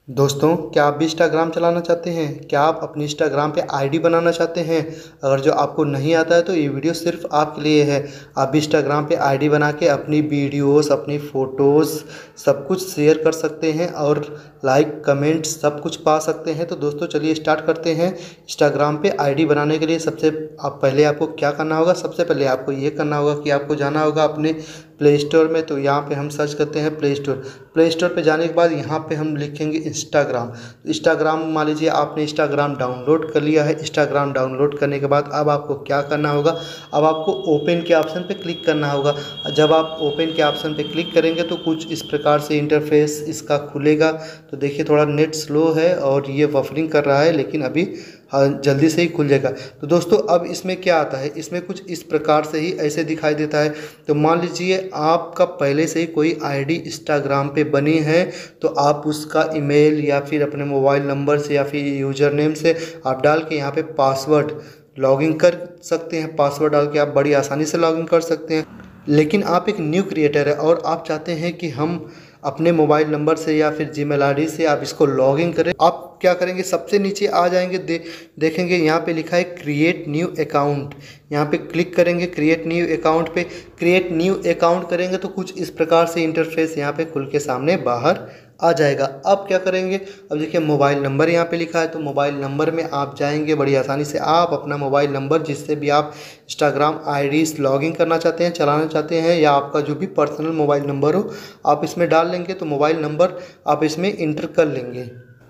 दोस्तों, क्या आप भी इंस्टाग्राम चलाना चाहते हैं? क्या आप अपनी इंस्टाग्राम पे आईडी बनाना चाहते हैं? अगर जो आपको नहीं आता है तो ये वीडियो सिर्फ आपके लिए है। आप भी इंस्टाग्राम पे आईडी बना के अपनी वीडियोस, अपनी फ़ोटोज़ सब कुछ शेयर कर सकते हैं और लाइक, कमेंट सब कुछ पा सकते हैं। तो दोस्तों चलिए स्टार्ट करते हैं। इंस्टाग्राम पे आईडी बनाने के लिए पहले आपको क्या करना होगा? सबसे पहले आपको ये करना होगा कि आपको जाना होगा अपने प्ले स्टोर में। तो यहाँ पे हम सर्च करते हैं प्ले स्टोर। प्ले स्टोर पे जाने के बाद यहाँ पे हम लिखेंगे इंस्टाग्राम। इंस्टाग्राम मान लीजिए आपने इंस्टाग्राम डाउनलोड कर लिया है। इंस्टाग्राम डाउनलोड करने के बाद अब आपको क्या करना होगा? अब आपको ओपन के ऑप्शन पे क्लिक करना होगा। जब आप ओपन के ऑप्शन पे क्लिक करेंगे तो कुछ इस प्रकार से इंटरफेस इसका खुलेगा। तो देखिए थोड़ा नेट स्लो है और ये बफरिंग कर रहा है, लेकिन अभी जल्दी से ही खुल जाएगा। तो दोस्तों अब इसमें क्या आता है? इसमें कुछ इस प्रकार से ही ऐसे दिखाई देता है। तो मान लीजिए आपका पहले से ही कोई आईडी इंस्टाग्राम पे बनी है, तो आप उसका ईमेल या फिर अपने मोबाइल नंबर से या फिर यूज़र नेम से आप डाल के यहाँ पे पासवर्ड लॉगिन कर सकते हैं। पासवर्ड डाल के आप बड़ी आसानी से लॉगिन कर सकते हैं। लेकिन आप एक न्यू क्रिएटर है और आप चाहते हैं कि हम अपने मोबाइल नंबर से या फिर जीमेल आईडी से आप इसको लॉगिन करें। आप क्या करेंगे? सबसे नीचे आ जाएंगे, देखेंगे यहाँ पे लिखा है क्रिएट न्यू अकाउंट। यहाँ पे क्लिक करेंगे क्रिएट न्यू अकाउंट पे। क्रिएट न्यू अकाउंट करेंगे तो कुछ इस प्रकार से इंटरफेस यहाँ पे खुल के सामने बाहर आ जाएगा। अब क्या करेंगे? अब देखिए मोबाइल नंबर यहाँ पे लिखा है, तो मोबाइल नंबर में आप जाएंगे। बड़ी आसानी से आप अपना मोबाइल नंबर जिससे भी आप इंस्टाग्राम आईडीज़ लॉगिन करना चाहते हैं, चलाना चाहते हैं, या आपका जो भी पर्सनल मोबाइल नंबर हो आप इसमें डाल लेंगे। तो मोबाइल नंबर आप इसमें इंटर कर लेंगे।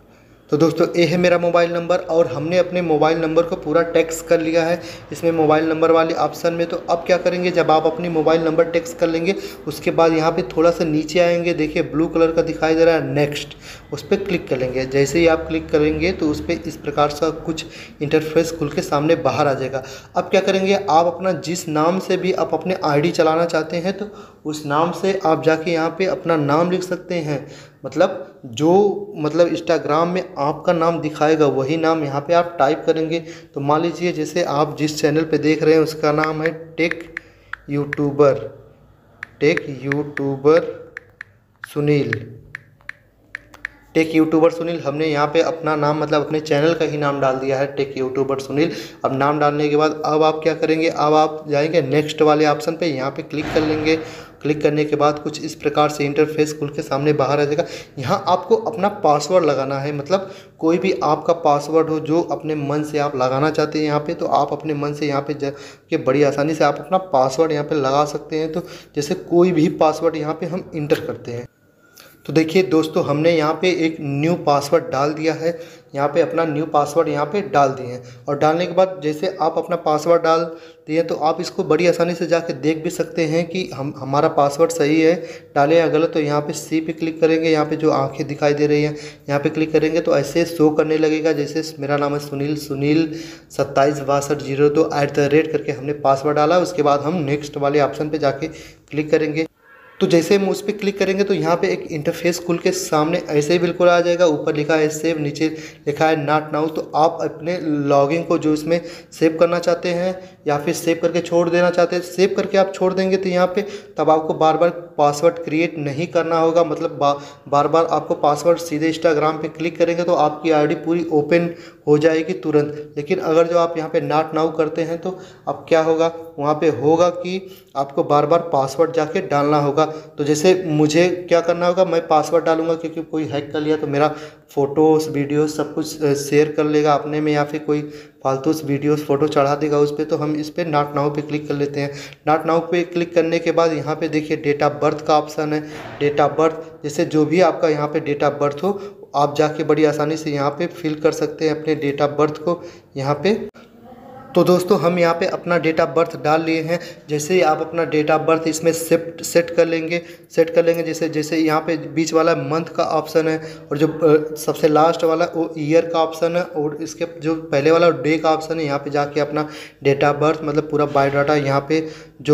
तो दोस्तों ये है मेरा मोबाइल नंबर और हमने अपने मोबाइल नंबर को पूरा टेक्स्ट कर लिया है इसमें मोबाइल नंबर वाले ऑप्शन में। तो अब क्या करेंगे? जब आप अपनी मोबाइल नंबर टेक्स्ट कर लेंगे उसके बाद यहाँ पे थोड़ा सा नीचे आएंगे, देखिए ब्लू कलर का दिखाई दे रहा है नेक्स्ट, उस पर क्लिक कर लेंगे। जैसे ही आप क्लिक करेंगे तो उस पर इस प्रकार से कुछ इंटरफेस खुल के सामने बाहर आ जाएगा। अब क्या करेंगे? आप अपना जिस नाम से भी आप अपने आईडी चलाना चाहते हैं तो उस नाम से आप जाके यहाँ पे अपना नाम लिख सकते हैं। मतलब इंस्टाग्राम में आपका नाम दिखाएगा वही नाम यहाँ पे आप टाइप करेंगे। तो मान लीजिए जैसे आप जिस चैनल पे देख रहे हैं उसका नाम है tech YouTuber Sunil. Tech YouTuber Sunil हमने यहाँ पे अपना नाम मतलब अपने चैनल का ही नाम डाल दिया है, टेक यूट्यूबर सुनील। अब नाम डालने के बाद अब आप क्या करेंगे? अब आप जाएंगे नेक्स्ट वाले ऑप्शन पे, यहाँ पे क्लिक कर लेंगे। क्लिक करने के बाद कुछ इस प्रकार से इंटरफेस खुल के सामने बाहर आ जाएगा। यहाँ आपको अपना पासवर्ड लगाना है, मतलब कोई भी आपका पासवर्ड हो जो अपने मन से आप लगाना चाहते हैं यहाँ पे, तो आप अपने मन से यहाँ पे जाके बड़ी आसानी से आप अपना पासवर्ड यहाँ पे लगा सकते हैं। तो जैसे कोई भी पासवर्ड यहाँ पे हम इंटर करते हैं। तो देखिए दोस्तों हमने यहाँ पे एक न्यू पासवर्ड डाल दिया है। यहाँ पे अपना न्यू पासवर्ड यहाँ पे डाल दिए हैं और डालने के बाद जैसे आप अपना पासवर्ड डाल दिए तो आप इसको बड़ी आसानी से जाके देख भी सकते हैं कि हमारा पासवर्ड सही है डाले या गलत। तो यहाँ पे सी पे क्लिक करेंगे, यहाँ पे जो आंखें दिखाई दे रही हैं यहाँ पे क्लिक करेंगे तो ऐसे शो करने लगेगा। जैसे मेरा नाम है सुनील 276202 करके हमने पासवर्ड डाला। उसके बाद हम नेक्स्ट वाले ऑप्शन पर जाके क्लिक करेंगे। तो जैसे हम उस पर क्लिक करेंगे तो यहाँ पे एक इंटरफेस खुल के सामने ऐसे ही बिल्कुल आ जाएगा। ऊपर लिखा है सेव, नीचे लिखा है नॉट नाउ। तो आप अपने लॉगिन को जो इसमें सेव करना चाहते हैं या फिर सेव करके छोड़ देना चाहते हैं, सेव करके आप छोड़ देंगे तो यहाँ पे तब आपको बार बार पासवर्ड क्रिएट नहीं करना होगा। मतलब बार बार आपको पासवर्ड सीधे इंस्टाग्राम पे क्लिक करेंगे तो आपकी आईडी पूरी ओपन हो जाएगी तुरंत। लेकिन अगर जो आप यहाँ पे नॉट नाउ करते हैं तो अब क्या होगा? वहाँ पे होगा कि आपको बार बार पासवर्ड जाके डालना होगा। तो जैसे मुझे क्या करना होगा? मैं पासवर्ड डालूंगा क्योंकि कोई हैक कर लिया तो मेरा फ़ोटोज़ वीडियोस सब कुछ शेयर कर लेगा अपने में, या फिर कोई फालतू वीडियोस फ़ोटो चढ़ा देगा उस पर। तो हम इस पर नॉट नाउ पे क्लिक कर लेते हैं। नॉट नाउ पे क्लिक करने के बाद यहाँ पे देखिए डेट ऑफ बर्थ का ऑप्शन है। डेट ऑफ बर्थ जैसे जो भी आपका यहाँ पे डेट ऑफ बर्थ हो आप जाके बड़ी आसानी से यहाँ पे फिल कर सकते हैं अपने डेट ऑफ बर्थ को यहाँ पे। तो दोस्तों हम यहाँ पे अपना डेट ऑफ बर्थ डाल लिए हैं। जैसे ही आप अपना डेट ऑफ बर्थ इसमें सेट कर लेंगे जैसे यहाँ पे बीच वाला मंथ का ऑप्शन है और जो सबसे लास्ट वाला वो ईयर का ऑप्शन है, और इसके जो पहले वाला डे का ऑप्शन है यहाँ पे जाके अपना डेट ऑफ बर्थ मतलब पूरा बायोडाटा यहाँ पे जो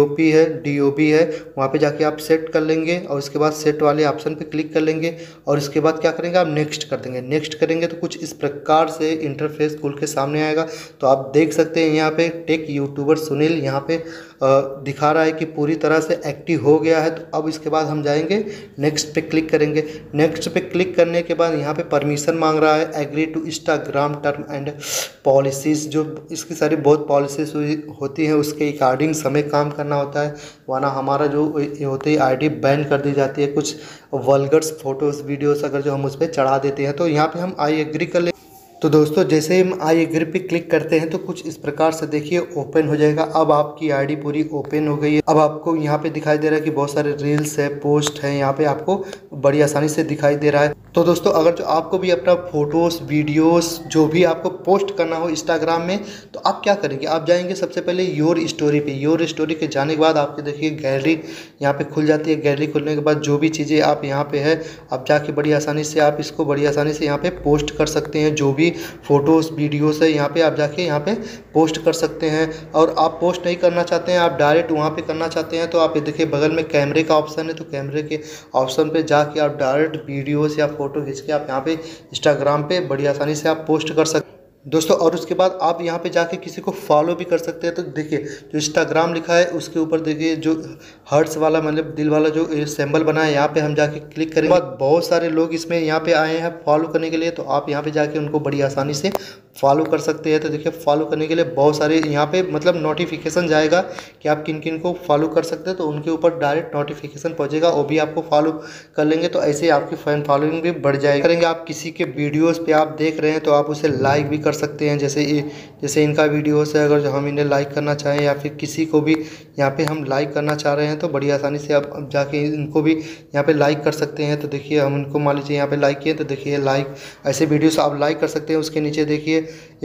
DOP है वहाँ पे जाके आप सेट कर लेंगे और उसके बाद सेट वाले ऑप्शन पे क्लिक कर लेंगे और उसके बाद क्या करेंगे आप नेक्स्ट कर देंगे। नेक्स्ट करेंगे तो कुछ इस प्रकार से इंटरफेस खुल के सामने आएगा। तो आप देख सकते हैं यहाँ पे टेक यूट्यूबर सुनील यहाँ पे दिखा रहा है कि पूरी तरह से एक्टिव हो गया है। तो अब इसके बाद हम जाएंगे नेक्स्ट पे क्लिक करेंगे। नेक्स्ट पे क्लिक करने के बाद यहाँ पे परमिशन मांग रहा है, agree to Instagram term and policies. जो इसकी सारी बहुत पॉलिसीज होती हैं उसके अकॉर्डिंग हमें काम करना होता है, वरना हमारा जो होती है ID बैन कर दी जाती है। कुछ वल्गर्स फोटोज़ वीडियोस अगर जो हम उस पर चढ़ा देते हैं तो यहाँ पे हम आई एग्री कर ले। तो दोस्तों जैसे ही हम आई एग्री पे क्लिक करते हैं तो कुछ इस प्रकार से देखिए ओपन हो जाएगा। अब आपकी ID पूरी ओपन हो गई है। अब आपको यहाँ पे दिखाई दे रहा है कि बहुत सारे रील्स है, पोस्ट है, यहाँ पे आपको बड़ी आसानी से दिखाई दे रहा है। तो दोस्तों अगर जो आपको भी अपना फोटोज़ वीडियोस जो भी आपको पोस्ट करना हो इंस्टाग्राम में तो आप क्या करेंगे, आप जाएंगे सबसे पहले योर स्टोरी पे। योर स्टोरी के जाने के बाद आपके देखिए गैलरी यहाँ पे खुल जाती है। गैलरी खुलने के बाद जो भी चीज़ें आप यहाँ पे है आप जाके बड़ी आसानी से आप इसको बड़ी आसानी से यहाँ पे पोस्ट कर सकते हैं। जो भी फ़ोटोज़ वीडियोस है यहाँ पे आप जाके यहाँ पे पोस्ट कर सकते हैं। और आप पोस्ट नहीं करना चाहते हैं, आप डायरेक्ट वहाँ पे करना चाहते हैं तो आप ये देखिए बगल में कैमरे का ऑप्शन है, तो कैमरे के ऑप्शन पे जाके आप डायरेक्ट वीडियोस या फ़ोटो खींच के आप यहाँ पे इंस्टाग्राम पे बड़ी आसानी से आप पोस्ट कर सकते हैं दोस्तों। और उसके बाद आप यहाँ पे जाके किसी को फॉलो भी कर सकते हैं। तो देखिए जो इंस्टाग्राम लिखा है उसके ऊपर देखिए जो हर्ट्स वाला मतलब दिल वाला जो सिंबल बना है यहाँ पे हम जाके क्लिक करेंगे। बाद बहुत सारे लोग इसमें यहाँ पे आए हैं फॉलो करने के लिए, तो आप यहाँ पे जाके उनको बड़ी आसानी से फॉलो कर सकते हैं। तो देखिए फॉलो करने के लिए बहुत सारे यहाँ पे मतलब नोटिफिकेशन जाएगा कि आप किन किन को फॉलो कर सकते हैं, तो उनके ऊपर डायरेक्ट नोटिफिकेशन पहुँचेगा, वो भी आपको फॉलो कर लेंगे। तो ऐसे आपकी फैन फॉलोइंग भी बढ़ जाएगी। करेंगे आप किसी के वीडियोज़ पे आप देख रहे हैं तो आप उसे लाइक भी कर सकते हैं। जैसे इनका वीडियोस है, अगर जो हम इन्हें लाइक करना चाहें या फिर किसी को भी यहाँ पे हम लाइक करना चाह रहे हैं तो बड़ी आसानी से आप जाके इनको भी यहाँ पे लाइक कर सकते हैं। तो देखिए हम इनको मान लीजिए यहाँ पे लाइक किए तो देखिए लाइक, ऐसे वीडियोस आप लाइक कर सकते हैं। उसके नीचे देखिए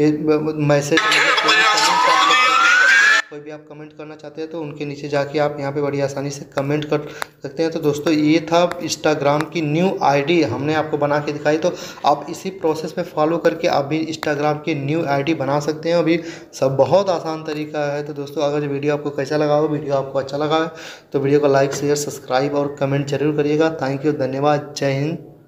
मैसेज, कोई भी आप कमेंट करना चाहते हैं तो उनके नीचे जाके आप यहाँ पे बड़ी आसानी से कमेंट कर सकते हैं। तो दोस्तों ये था इंस्टाग्राम की न्यू ID हमने आपको बना के दिखाई। तो आप इसी प्रोसेस में फॉलो करके आप भी इंस्टाग्राम की न्यू ID बना सकते हैं। अभी सब बहुत आसान तरीका है। तो दोस्तों अगर वीडियो आपको कैसा लगा हो, वीडियो आपको अच्छा लगा है तो वीडियो को लाइक शेयर सब्सक्राइब और कमेंट जरूर करिएगा। थैंक यू, धन्यवाद, जय हिंद।